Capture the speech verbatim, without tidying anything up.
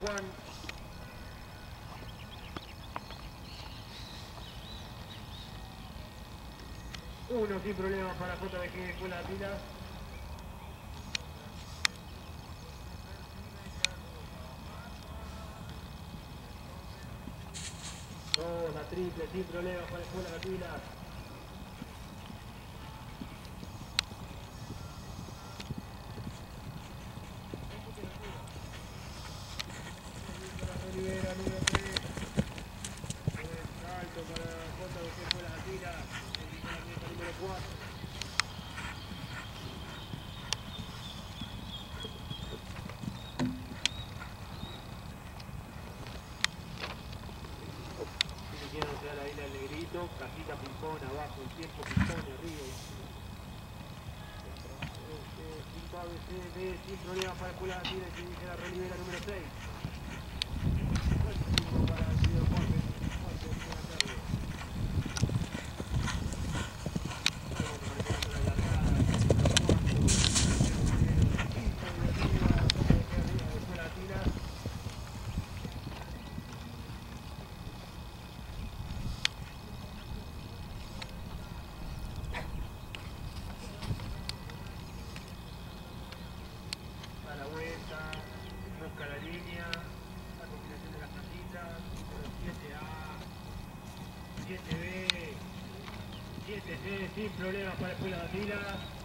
Juan. Uno sin problemas para J B G Escuela de Pilas. Dos, la triple sin problemas para Escuela de Pilas. Rivera, número tres. Salto para J B G Escuela de Pilas. El número cuatro. Quedándose a la isla del negrito, cajita ping-pong abajo, el tiempo ping-pong arriba. cinco A B C D sin problemas para Escuela de Pilas, que dice la Rivera número seis. Para el video Juan, Juan, que es una tarde. A la vuelta, busca la línea, la combinación de las cajitas, siete A, siete B, siete C, sin problemas para Escuela de Pilas.